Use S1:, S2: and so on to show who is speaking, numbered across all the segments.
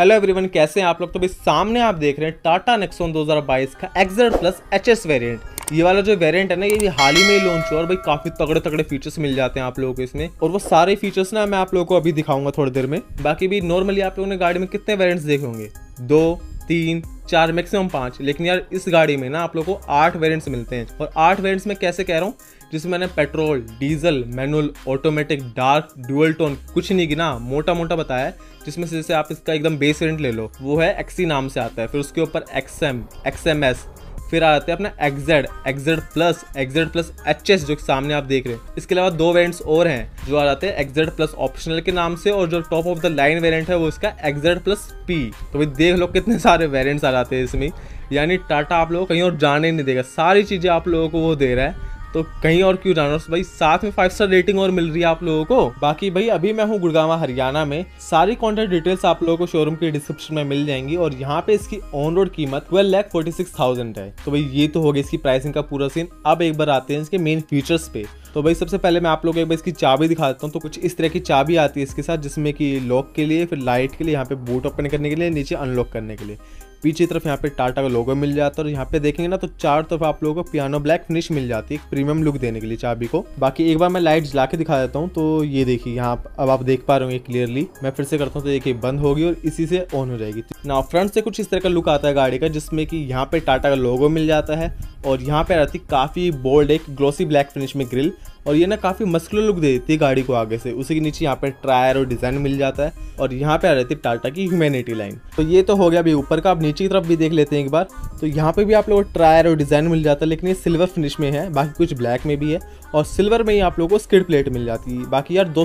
S1: Hello everyone, कैसे हैं आप लोग। तो भाई सामने आप देख रहे हैं टाटा नेक्सॉन 2022 का XZ प्लस HS वेरिएंट। ये वाला जो वेरिएंट है ना, ये हाल ही में लॉन्च हुआ और भाई काफी तगड़े तगड़े फीचर्स मिल जाते हैं आप लोगों को इसमें। और वो सारे फीचर्स ना मैं आप लोगों को अभी दिखाऊंगा थोड़ी देर में। बाकी भी नॉर्मली आप लोगों ने गाड़ी में कितने वेरिएंट्स देखे होंगे, 2, 3, 4 मैक्सिमम 5, लेकिन यार इस गाड़ी में ना आप लोगों को 8 वेरिएंट्स मिलते हैं। और 8 वेरिएंट्स में कैसे कह रहा हूँ, जिसमें मैंने petrol, diesel, manual, automatic, dark, dual tone कुछ नहीं गिना, मोटा मोटा बताया है। जिसमें से जैसे आप इसका एकदम बेस वेरिएंट ले लो, वो है XC नाम से आता है। फिर उसके ऊपर XM, XMS, फिर आ जाते हैं अपना XZ, XZ प्लस HS जो सामने आप देख रहे हैं। इसके अलावा 2 वेरिएंट्स और हैं जो आ जाते हैं XZ प्लस ऑप्शनल के नाम से, और जो top of the line variant है वो इसका XZ प्लस P। तो भाई देख लो कितने सारे वेरिएंट्स आ जाते हैं इसमें। यानी टाटा आप लोगों को कहीं और जाने नहीं देगा, सारी चीजें आप लोगों को वो दे रहा है, तो कहीं और क्यों जाना। भाई साथ में 5 स्टार रेटिंग और मिल रही है आप लोगों को। बाकी भाई अभी मैं हूँ गुड़गांव हरियाणा में। सारी कॉन्टैक्ट डिटेल्स आप लोगों को शोरूम के डिस्क्रिप्शन में मिल जाएंगी। और यहाँ पे इसकी ऑन रोड कीमत 12,46,000 है। तो भाई ये तो हो गया इसकी प्राइसिंग का पूरा सीन। अब एक बार आते हैं इसके मेन फीचर्स पे। तो भाई सबसे पहले मैं आप लोगों को एक बार इसकी चाबी दिखा देता हूँ। तो कुछ इस तरह की चाबी आती है इसके साथ, जिसमें कि लॉक के लिए, फिर लाइट के लिए, यहाँ पे बूट ओपन करने के लिए, नीचे अनलॉक करने के लिए। पीछे तरफ यहाँ पे टाटा का लोगो मिल जाता है। और यहाँ पे देखेंगे ना तो चारों तरफ आप लोगों को पियानो ब्लैक फिनिश मिल जाती है, एक प्रीमियम लुक देने के लिए चाबी को। बाकी एक बार मैं लाइट जला के दिखा देता हूँ। तो ये देखिए यहाँ अब आप देख पा रहे होंगे क्लियरली। मैं फिर से करता हूँ तो देखिए बंद होगी और इसी से ऑन हो जाएगी ना। फ्रंट से कुछ इस तरह का लुक आता है गाड़ी का, जिसमें कि यहाँ पे टाटा का लोगो मिल जाता है। और यहाँ पे रहती काफी बोल्ड एक ग्लोसी ब्लैक फिनिश में ग्रिल, और ये ना काफी मस्कुलर लुक दे देती है गाड़ी को आगे से। उसी के नीचे यहाँ पे टायर और डिजाइन मिल जाता है। और यहाँ पे आ रहती है टाटा की ह्यूमैनिटी लाइन। तो ये तो हो गया अभी ऊपर का। अब नीचे की तरफ भी देख लेते हैं एक बार। तो यहाँ पे भी आप लोगों को टायर और डिजाइन मिल जाता है, लेकिन ये सिल्वर फिनिश में है, बाकी कुछ ब्लैक में भी है। और सिल्वर में ही आप लोगों को स्किड प्लेट मिल जाती है। बाकी यार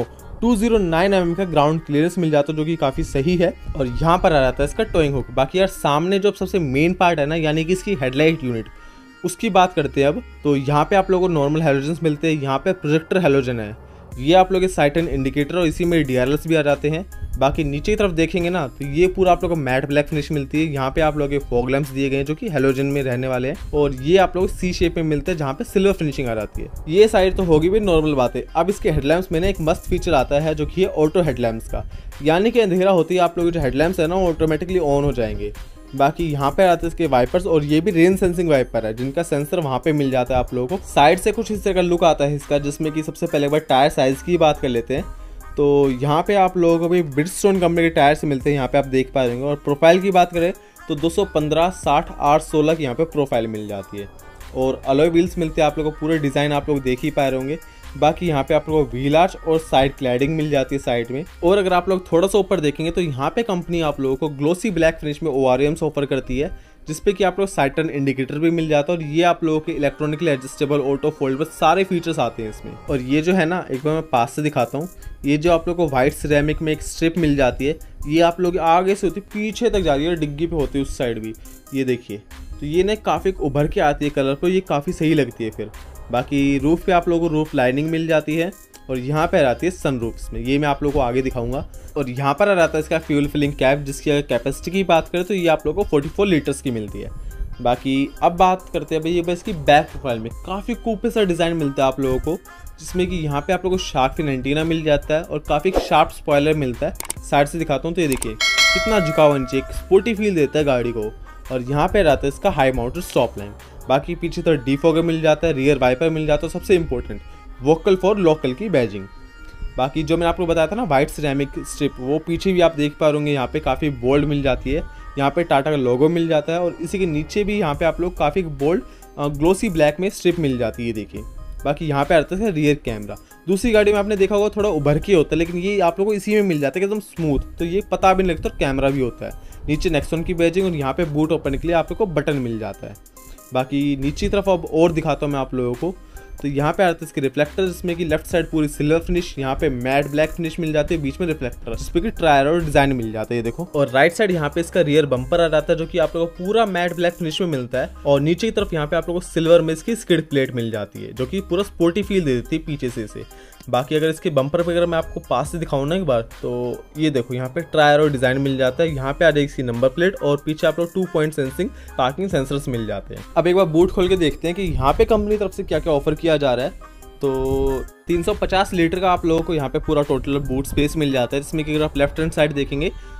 S1: 209 mm का ग्राउंड क्लियरेंस मिल जाता है, जो कि काफी सही है। और यहाँ पर आ जाता है इसका टोइंग हुक। बाकी यार सामने जो सबसे मेन पार्ट है ना, यानी कि इसकी हेडलाइट यूनिट, उसकी बात करते हैं अब। तो यहाँ पे आप लोगों को नॉर्मल हेलोजन्स मिलते हैं। यहाँ पे प्रोजेक्टर हेलोजन है, ये आप लोग के साइड टर्न इंडिकेटर, और इसी में DRLs भी आ जाते हैं। बाकी नीचे की तरफ देखेंगे ना तो ये पूरा आप लोग को मैट ब्लैक फिनिश मिलती है। यहाँ पे आप लोगों के फॉग लैंप्स दिए गए हैं जो कि हेलोजन में रहने वाले हैं। और ये आप लोग C शेप में मिलते हैं, जहाँ पे सिल्वर फिनिशिंग आ जाती है। ये साइड तो होगी भी नॉर्मल बातें। अब इसके हेडलैम्प्स में ना एक मस्त फीचर आता है, जो कि है ऑटो हेडलैम्प्स का। यानी कि अंधेरा होती है आप लोग जो हेडलैम्प्स है ना, वो ऑटोमेटिकली ऑन हो जाएंगे। बाकी यहाँ पे आते हैं इसके वाइपर्स, और ये भी रेन सेंसिंग वाइपर है, जिनका सेंसर वहाँ पे मिल जाता है आप लोगों को। साइड से कुछ इस तरह का लुक आता है इसका, जिसमें कि सबसे पहले एक बार टायर साइज की बात कर लेते हैं। तो यहाँ पे आप लोगों को भी ब्रिजस्टोन कंपनी के टायर से मिलते हैं, यहाँ पे आप देख पा रहे होंगे। और प्रोफाइल की बात करें तो 215, 60, 8, 16 की यहाँ पे प्रोफाइल मिल जाती है। और अलॉय व्हील्स मिलते हैं आप लोगों को, पूरे डिज़ाइन आप लोग देख ही पा रहे होंगे। बाकी यहाँ पे आप लोगों को व्हील आर्च और साइड क्लैडिंग मिल जाती है साइड में। और अगर आप लोग थोड़ा सा ऊपर देखेंगे तो यहाँ पे कंपनी आप लोगों को ग्लोसी ब्लैक फिनिश में ORMs ऑफर करती है, जिसपे कि आप लोग साइड टर्न इंडिकेटर भी मिल जाता है। और ये आप लोगों के इलेक्ट्रॉनिकली एडजस्टेबल, ऑटो फोल्डेबल सारे फीचर्स आते हैं इसमें। और ये जो है ना, एक बार मैं पास से दिखाता हूँ। ये जो आप लोग को व्हाइट सिरेमिक में एक स्ट्रिप मिल जाती है, ये आप लोग आगे से होती है पीछे तक जा रही है, और डिग्गी पे होती है उस साइड भी, ये देखिए। तो ये ना काफ़ी उभर के आती है कलर पर, ये काफ़ी सही लगती है फिर। बाकी रूफ पे आप लोगों को रूफ लाइनिंग मिल जाती है। और यहाँ पे आ जाती है सनरूफ्स में, ये मैं आप लोगों को आगे दिखाऊंगा। और यहाँ पर आ जाता है इसका फ्यूल फिलिंग कैप, जिसकी अगर कैपेसिटी की बात करें तो ये आप लोगों को 44 लीटर्स की मिलती है। बाकी अब बात करते हैं भाई ये बस इसकी बैक प्रोफाइल में काफ़ी कूपे सा डिज़ाइन मिलता है आप लोगों को, जिसमें कि यहाँ पे आप लोगों को शार्क फिन एंटीना मिल जाता है, और काफ़ी शार्प स्पॉइलर मिलता है। साइड से दिखाता हूँ तो ये देखिए कितना झुकाव नीचे, एक स्पोर्टी फील देता है गाड़ी को। और यहाँ पे रहता है इसका हाई माउंटेड स्टॉप लैम्प। बाकी पीछे तो डिफॉगर मिल जाता है, रियर वाइपर मिल जाता है, सबसे इंपॉर्टेंट वोकल फॉर लोकल की बैजिंग। बाकी जो मैंने आपको बताया था ना व्हाइट सिरेमिक स्ट्रिप, वो पीछे भी आप देख पा रहे होंगे, यहाँ पे काफ़ी बोल्ड मिल जाती है। यहाँ पे टाटा का लोगो मिल जाता है, और इसी के नीचे भी यहाँ पे आप लोग काफ़ी बोल्ड ग्लोसी ब्लैक में स्ट्रिप मिल जाती है, देखिए। बाकी यहाँ पे आता है रियर कैमरा। दूसरी गाड़ी में आपने देखा होगा थोड़ा उभर के होता है, लेकिन ये आप लोगों को इसी में मिल जाता है एकदम स्मूथ, तो ये पता भी नहीं लगता। और कैमरा भी होता है नीचे नेक्सॉन की बैजिंग, और यहाँ पे बूट ओपन के लिए आप लोग को बटन मिल जाता है। बाकी नीचे तरफ अब और दिखाता हूँ मैं आप लोगों को। तो यहाँ पे आते हैं इसके रिफ्लेक्टर, जिसमें कि लेफ्ट साइड पूरी सिल्वर फिनिश, यहाँ पे मैट ब्लैक फिनिश मिल जाती है, बीच में रिफ्लेक्टर, जिसपे कि टायर और डिजाइन मिल जाता है, ये देखो। और राइट साइड यहाँ पे इसका रियर बम्पर आ जाता है, जो कि आप लोगों को पूरा मैट ब्लैक फिनिश में मिलता है। और नीचे की तरफ यहाँ पे आप लोगों को सिल्वर में इसकी स्किड प्लेट मिल जाती है, जो कि पूरा स्पोर्टी फील दे देती है पीछे से इसे। बाकी अगर इसके बम्पर पे अगर मैं आपको पास से दिखाऊँ ना एक बार, तो ये देखो यहाँ पे टायर और डिजाइन मिल जाता है। यहाँ पे आ जाएगी इसकी नंबर प्लेट, और पीछे आप लोग 2 पॉइंट सेंसिंग पार्किंग सेंसर्स मिल जाते हैं। अब एक बार बूट खोल के देखते हैं कि यहाँ पे कंपनी की तरफ से क्या क्या ऑफर किया जा रहा है। तो 350 लीटर का आप लोगों को यहाँ पे पूरा टोटल बूट स्पेस मिल जाता है, जिसमें कि अगर आप लेफ्ट हैंड साइड देखेंगे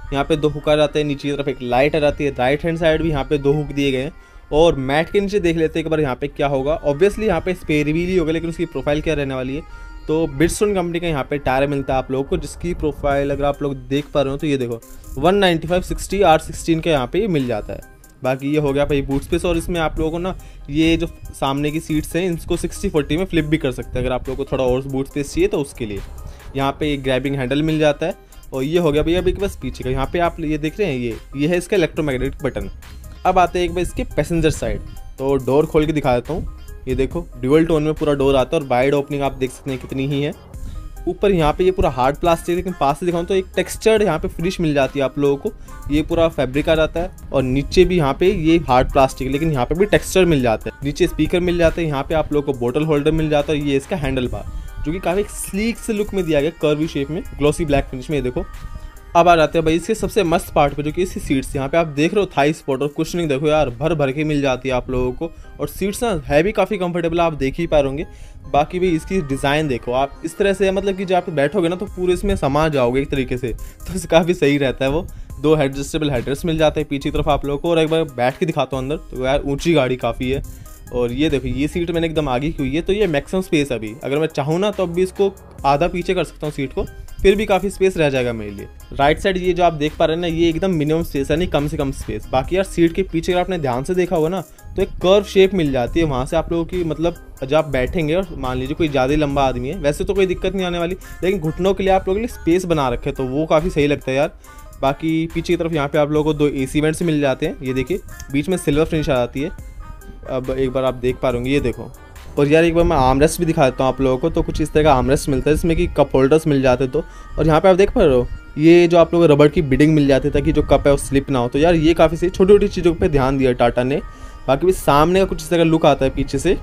S1: यहाँ पे 2 हुक आ जाते हैं, नीचे की तरफ एक लाइट आ जाती है, राइट हैंड साइड भी यहाँ पे 2 हुक दिए गए हैं। और मैट के नीचे देख लेते हैं एक बार यहाँ पे क्या होगा। ऑब्वियसली यहाँ पे स्पेयर व्हील ही होगा, लेकिन उसकी प्रोफाइल क्या रहने वाली है। तो ब्रिजस्टोन कंपनी का यहाँ पे टायर मिलता है आप लोगों को, जिसकी प्रोफाइल अगर आप लोग देख पा रहे हो तो ये देखो 195/60 R16 का यहाँ पे ये मिल जाता है। बाकी ये हो गया भाई बूट स्पेस। और इसमें आप लोगों को ना ये जो सामने की सीट्स हैं इनको 60/40 में फ्लिप भी कर सकते हैं अगर आप लोगों को थोड़ा और बूट स्पेस चाहिए तो उसके लिए। यहाँ पे एक ग्रैबिंग हैंडल मिल जाता है। और ये हो गया भैया अभी बस पीछे का। यहाँ पे आप ये देख रहे हैं ये है इसका इलेक्ट्रोमैग्नेटिक बटन। अब आते हैं एक बार इसके पैसेंजर साइड। तो डोर खोल के दिखा देता हूँ। ये देखो ड्यूअल टोन में पूरा डोर आता है और वाइड ओपनिंग आप देख सकते हैं कितनी ही है। ऊपर यहाँ पे ये पूरा हार्ड प्लास्टिक, लेकिन पास से दिखाऊं तो एक टेक्सचर्ड यहाँ पे फिनिश मिल जाती है आप लोगों को। ये पूरा फैब्रिक आ जाता है और नीचे भी यहाँ पे ये हार्ड प्लास्टिक, लेकिन यहाँ पे भी टेक्सचर मिल जाता है। नीचे स्पीकर मिल जाते हैं, यहाँ पे आप लोगों को बोतल होल्डर मिल जाता है। ये इसका हैंडल बार जो कि काफ़ी स्लीक से लुक में दिया गया, कर्वी शेप में, ग्लॉसी ब्लैक फिनिश में। ये देखो अब आ जाते हैं भाई इसके सबसे मस्त पार्ट पे, जो कि इसकी सीट्स। यहाँ पे आप देख रहे हो थाई स्पॉट और कुशनिंग देखो यार भर भर के मिल जाती है आप लोगों को। और सीट्स ना है भी काफ़ी कंफर्टेबल, आप देख ही पा रहे होंगे। बाकी भी इसकी डिज़ाइन देखो आप, इस तरह से मतलब कि जब आप बैठोगे ना तो पूरे इसमें समा जाओगे एक तरीके से, तो इसे काफ़ी सही रहता है। वो 2 एडजस्टेबल हेडरेस्ट मिल जाते हैं पीछे की तरफ आप लोगों को। और एक बार बैठ के दिखाता हूँ अंदर, तो यार ऊँची गाड़ी काफ़ी है। और ये देखो ये सीट मैंने एकदम आगे की हुई है, तो ये मैक्सिमम स्पेस अभी अगर मैं चाहूँ ना तो अब भी इसको आधा पीछे कर सकता हूँ सीट को, फिर भी काफ़ी स्पेस रह जाएगा मेरे लिए। राइट साइड ये जो आप देख पा रहे हैं ना, ये एकदम मिनिमम स्पेस है, नहीं कम से कम स्पेस। बाकी यार सीट के पीछे अगर आपने ध्यान से देखा होगा ना तो एक कर्व शेप मिल जाती है वहाँ से आप लोगों की, मतलब जब आप बैठेंगे और मान लीजिए कोई ज़्यादा लंबा आदमी है, वैसे तो कोई दिक्कत नहीं आने वाली, लेकिन घुटनों के लिए आप लोगों के लिए स्पेस बना रखे तो वो काफ़ी सही लगता है यार। बाकी पीछे की तरफ यहाँ पे आप लोगों को 2 AC वेंट्स मिल जाते हैं। ये देखिए बीच में सिल्वर फिनिश आ जाती है। अब एक बार आप देख पा रहे होंगे, ये देखो। और यार एक बार मैं आर्मरेस्ट भी दिखा देता हूँ आप लोगों को। तो कुछ इस तरह का आर्मरेस्ट मिलता है जिसमें कि कप होल्डर्स मिल जाते तो। और यहाँ पे आप देख पा रहे हो ये जो आप लोगों को रबड़ की बिडिंग मिल जाती है ताकि जो कप है वो स्लिप ना हो। तो यार ये काफ़ी सही, छोटी छोटी चीज़ों पे ध्यान दिया टाटा ने। बाकी भी सामने का कुछ इस तरह का लुक आता है पीछे से।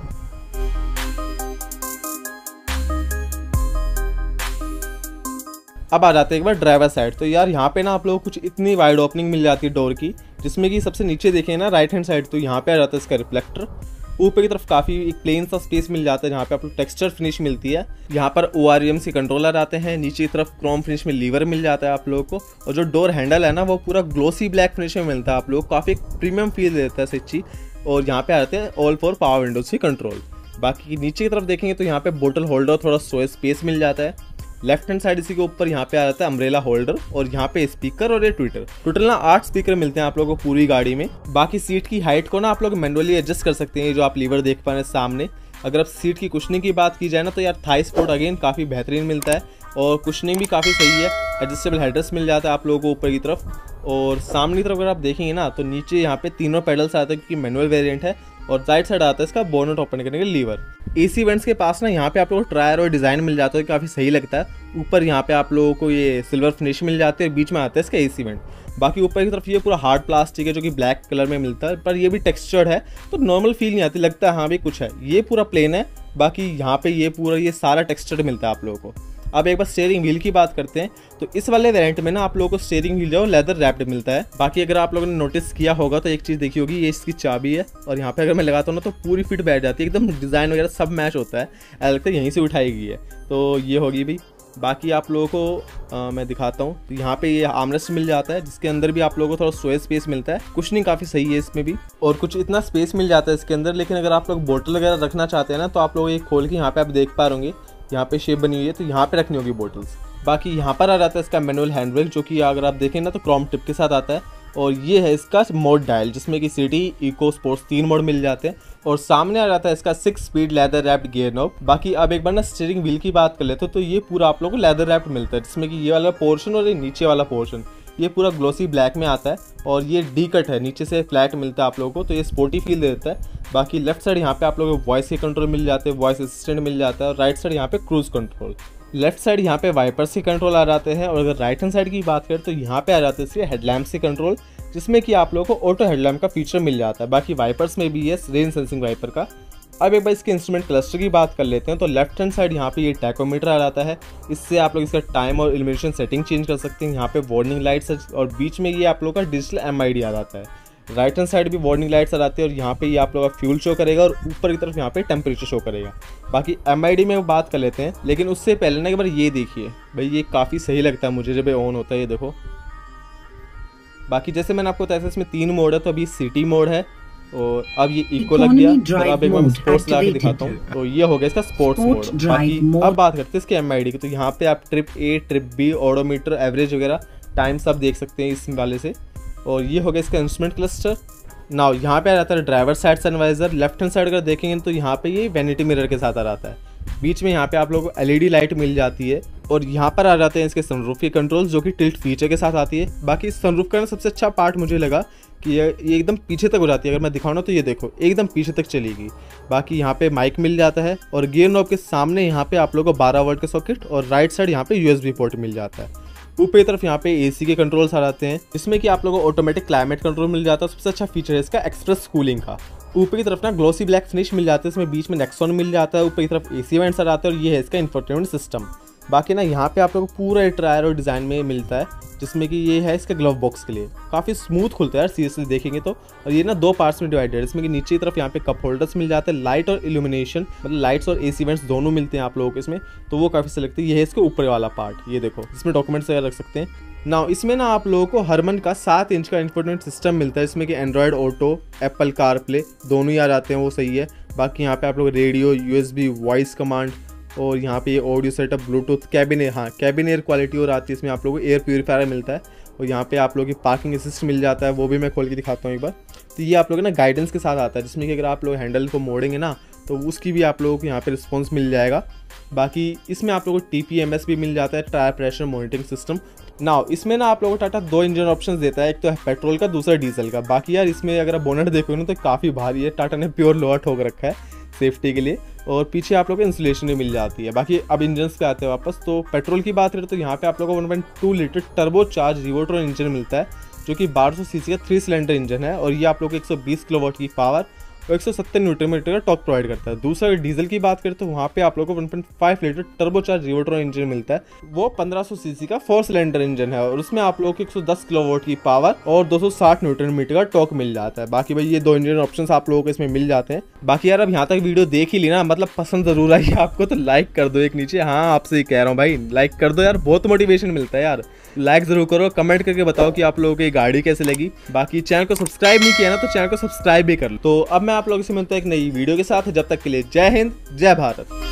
S1: अब आ जाते हैं एक बार ड्राइवर साइड। तो यार यहाँ पे ना आप लोगों को कुछ इतनी वाइड ओपनिंग मिल जाती है डोर की, जिसमें कि सबसे नीचे देखें ना राइट हैंड साइड, तो यहाँ पे आ जाता है इसका रिफ्लेक्टर। ऊपर की तरफ काफ़ी एक प्लेन सा स्पेस मिल जाता है जहाँ पे आप लोग टेक्सचर फिनिश मिलती है। यहाँ पर OREM से कंट्रोलर आते हैं। नीचे की तरफ क्रोम फिनिश में लीवर मिल जाता है आप लोगों को। और जो डोर हैंडल है ना वो पूरा ग्लोसी ब्लैक फिनिश में मिलता है आप लोग, काफ़ी प्रीमियम फील देता है सच्ची। और यहाँ पे आ जाते हैं ऑल 4 पावर विंडोज से कंट्रोल। बाकी नीचे की तरफ देखेंगे तो यहाँ पे बोतल होल्डर, थोड़ा स्टोरेज स्पेस मिल जाता है। लेफ्ट हैंड साइड इसी के ऊपर यहाँ पे आ जाता है अम्ब्रेला होल्डर। और यहाँ पे स्पीकर और ये ट्विटर, टोटल ना 8 स्पीकर मिलते हैं आप लोगों को पूरी गाड़ी में। बाकी सीट की हाइट को ना आप लोग मैनुअली एडजस्ट कर सकते हैं, जो आप लीवर देख पा रहे हैं सामने। अगर आप सीट की कुशनिंग की बात की जाए ना तो यार थाई सपोर्ट अगेन काफ़ी बेहतरीन मिलता है और कुशनिंग भी काफ़ी सही है। एडजस्टेबल हेडरेस्ट मिल जाता है आप लोगों को ऊपर की तरफ। और सामने की तरफ अगर आप देखेंगे ना तो नीचे यहाँ पे तीनों पेडल्स आते हैं क्योंकि मैनुअल वेरिएंट है। और राइट साइड आता है इसका बोनट ओपन करने के लीवर। AC वेंट्स के पास ना यहाँ पे आप लोगों को टायर और डिज़ाइन मिल जाता है, काफ़ी सही लगता है। ऊपर यहाँ पे आप लोगों को ये सिल्वर फिनिश मिल जाते हैं, बीच में आता है इसका AC वेंट। बाकी ऊपर की तरफ ये पूरा हार्ड प्लास्टिक है जो कि ब्लैक कलर में मिलता है, पर ये भी टेक्सचर्ड है तो नॉर्मल फील नहीं आती, लगता है हाँ भी कुछ है। ये पूरा प्लेन है, बाकी यहाँ पे ये पूरा ये सारा टेक्सचर्ड मिलता है आप लोगों को। अब एक बार स्टीयरिंग व्हील की बात करते हैं तो इस वाले वेरिएंट में ना आप लोगों को स्टीयरिंग व्हील जो लेदर रैप्ड मिलता है। बाकी अगर आप लोगों ने नोटिस किया होगा तो एक चीज़ देखी होगी, ये इसकी चाबी है और यहाँ पे अगर मैं लगाता हूँ ना तो पूरी फिट बैठ जाती है, एकदम डिज़ाइन वगैरह सब मैच होता है, ऐसा लगता है यहीं से उठाई गई है। तो ये होगी भी। बाकी आप लोगों को मैं दिखाता हूँ तो यहाँ पे ये आर्मरेस्ट मिल जाता है जिसके अंदर भी आप लोगों को थोड़ा स्टोरेज स्पेस मिलता है। कुशनिंग काफ़ी सही है इसमें भी और कुछ इतना स्पेस मिल जाता है इसके अंदर। लेकिन अगर आप लोग बोतल वगैरह रखना चाहते हैं ना तो आप लोग ये खोल के यहाँ पे आप देख पा रहे होंगे, यहाँ पे शेप बनी हुई है तो यहाँ पे रखनी होगी बोटल्स। बाकी यहाँ पर आ जाता है इसका मैनुअल हैंड ब्रेक जो कि अगर आप देखें ना तो क्रोम टिप के साथ आता है। और ये है इसका मोड डायल जिसमें कि सिटी, इको, स्पोर्ट्स 3 मोड मिल जाते हैं। और सामने आ जाता है इसका 6 speed leather wrapped gear knob. बाकी अब एक बार ना स्टीयरिंग व्हील की बात कर लेते तो ये पूरा आप लोगों को लेदर रैप्ड मिलता है जिसमें कि ये वाला पोर्शन और ये नीचे वाला पोर्शन ये पूरा ग्लोसी ब्लैक में आता है। और ये डी कट है, नीचे से फ्लैट मिलता है आप लोगों को, तो ये स्पोर्टी फील देता है। बाकी लेफ्ट साइड यहाँ पे आप लोगों को वॉइस के कंट्रोल मिल जाते हैं, वॉइस असिस्टेंट मिल जाता है। और राइट साइड यहाँ पे क्रूज कंट्रोल। लेफ्ट साइड यहाँ पे वाइपर्स के कंट्रोल आ जाते हैं। और अगर राइट हैंड साइड की बात करें तो यहाँ पे आ जाते हैं इसके हेडलैम्प के कंट्रोल जिसमें कि आप लोगों को ऑटो हेडलैम्प का फीचर मिल जाता है। बाकी वाइपर्स में भी है रेन सेंसिंग वाइपर का। अब एक बार इसके इंस्ट्रूमेंट क्लस्टर की बात कर लेते हैं तो लेफ्ट हैंड साइड यहाँ पे ये टैकोमीटर आ जाता है, इससे आप लोग इसका टाइम और इल्यूमिनेशन सेटिंग चेंज कर सकते हैं। यहाँ पे वार्निंग लाइट्स है और बीच में ये आप लोगों का डिजिटल MID आ जाता है। राइट हैंड साइड भी वार्निंग लाइट्स आ जाती है और यहाँ पे ये आप लोगों का फ्यूल शो करेगा और ऊपर की तरफ यहाँ पे टेम्परेचर शो करेगा। बाकी MID में बात कर लेते हैं, लेकिन उससे पहले ना एक बार ये देखिए भाई, ये काफ़ी सही लगता है मुझे जब ये ऑन होता है। ये देखो बाकी जैसे मैंने आपको बताया इसमें 3 मोड है, तो अभी सिटी मोड है और अब ये इको लग गया। और अब एक मैं स्पोर्ट्स ला के दिखाता हूँ, तो ये हो गया इसका स्पोर्ट्स मोड। बाकी अब बात करते हैं इसके MID की, तो यहाँ पे आप trip A, trip B, odometer, average वगैरह टाइम सब देख सकते हैं इस वाले से। और ये हो गया इसका इंस्ट्रूमेंट क्लस्टर। नाउ यहाँ पे आ जाता है driver side sun visor. Left hand side अगर देखेंगे तो यहाँ पे ये वैनिटी मिरर के साथ आ जाता है। बीच में यहाँ पे आप लोगों को LED लाइट मिल जाती है और यहाँ पर आ जाते हैं इसके सनरूफ के कंट्रोल्स, जो कि टिल्ट फीचर के साथ आती है। बाकी सनरूफ का सबसे अच्छा पार्ट मुझे लगा कि ये एकदम पीछे तक हो जाती है। अगर मैं दिखाऊँ ना तो ये देखो एकदम पीछे तक चलेगी। बाकी यहाँ पे माइक मिल जाता है और गियर नॉब के सामने यहाँ पे आप लोगों को 12 वोल्ट का सॉकेट और राइट साइड यहाँ पे USB पोर्ट मिल जाता है। ऊपर की तरफ यहाँ पे AC के कंट्रोल्स आ जाते हैं, जिसमें कि आप लोगों को ऑटोमेटिक क्लाइमेट कंट्रोल मिल जाता है। सबसे अच्छा फीचर है इसका एक्सप्रेस कूलिंग का। ऊपर की तरफ ना ग्लोसी ब्लैक फिनिश मिल जाता है, इसमें बीच में नेक्सॉन मिल जाता है। ऊपर की तरफ AC वेंट्स आ जाते हैं और ये है इसका इंफोटेनमेंट सिस्टम। बाकी ना यहाँ पे आप लोगों को पूरा टायर और डिज़ाइन में मिलता है, जिसमें कि ये है इसका ग्लव बॉक्स के लिए। काफ़ी स्मूथ खुलता है यार सीरियसली देखेंगे तो। और ये ना 2 पार्ट्स में डिवाइडेड है, इसमें कि नीचे की तरफ यहाँ पे कप होल्डर्स मिल जाते हैं, लाइट और इल्यूमिनेशन, मतलब लाइट्स और AC वेंट्स दोनों मिलते हैं आप लोगों को इसमें, तो वो काफ़ी सही लगती है। ये है इसके ऊपर वाला पार्ट, ये देखो इसमें डॉक्यूमेंट्स वगैरह रख सकते हैं। नाउ इसमें ना आप लोगों को हरमन का 7 इंच का इंफोटेनमेंट सिस्टम मिलता है, इसमें कि एंड्रॉयड ऑटो, एप्पल कारप्ले दोनों ही आ जाते हैं, वो सही है। बाकी यहाँ पे आप लोग रेडियो, USB, वॉइस कमांड और यहाँ पे ये audio setup, bluetooth, cabin air, हाँ कैबिन एयर क्वालिटी और आती है इसमें। आप लोगों को एयर प्यूरीफायर मिलता है और यहाँ पे आप लोगों की पार्किंग असिस्ट मिल जाता है, वो भी मैं खोल के दिखाता हूँ एक बार। तो ये आप लोगों ना गाइडेंस के साथ आता है, जिसमें कि अगर आप लोग हैंडल को मोड़ेंगे ना तो उसकी भी आप लोगों को यहाँ पे रिस्पॉन्स मिल जाएगा। बाकी इसमें आप लोगों को TPMS भी मिल जाता है, tyre pressure monitoring system. Now इसमें ना आप लोगों को टाटा 2 इंजन ऑप्शंस देता है, एक तो है पेट्रोल का, दूसरा डीजल का। बाकी यार इसमें अगर आप बोनेट देखोगे ना तो काफ़ी भारी है, टाटा ने प्योर लोहा ठोक रखा है सेफ्टी के लिए। और पीछे आप लोगों को इंसुलेशन भी मिल जाती है। बाकी अब इंजन पे आते हैं वापस, तो पेट्रोल की बात करें तो यहाँ पे आप लोगों को 1.2 litre turbo charge Revotron engine मिलता है, जो कि 1200 सीसी का 3 सिलेंडर इंजन है और ये आप लोगों को 120 किलोवाट की पावर और 170 न्यूटन मीटर का टॉर्क प्रोवाइड करता है। दूसरा डीजल की बात करें तो वहाँ पे आप लोगों को 1.5 लीटर टर्बोचार्ज रिवोट्रॉन इंजन मिलता है, वो 1500 सीसी का 4 सिलेंडर इंजन है और उसमें आप लोगों को 110 किलोवाट की पावर और 260 न्यूटन मीटर का टॉर्क मिल जाता है। बाकी भाई ये 2 इंजन ऑप्शंस आप लोगों को इसमें मिल जाते हैं। बाकी यार अब यहाँ तक वीडियो देख ही ली ना, मतलब पसंद जरूर आई आपको तो लाइक कर दो एक नीचे। हाँ आपसे ही कह रहा हूँ भाई, लाइक कर दो यार, बहुत मोटिवेशन मिलता है यार। लाइक जरूर करो, कमेंट करके बताओ कि आप लोगों को ये गाड़ी कैसे लगी। बाकी चैनल को सब्सक्राइब नहीं किया ना तो चैनल को सब्सक्राइब भी कर लो। तो अब मैं आप लोगों से मिलता हूं एक नई वीडियो के साथ, जब तक के लिए जय हिंद, जय भारत।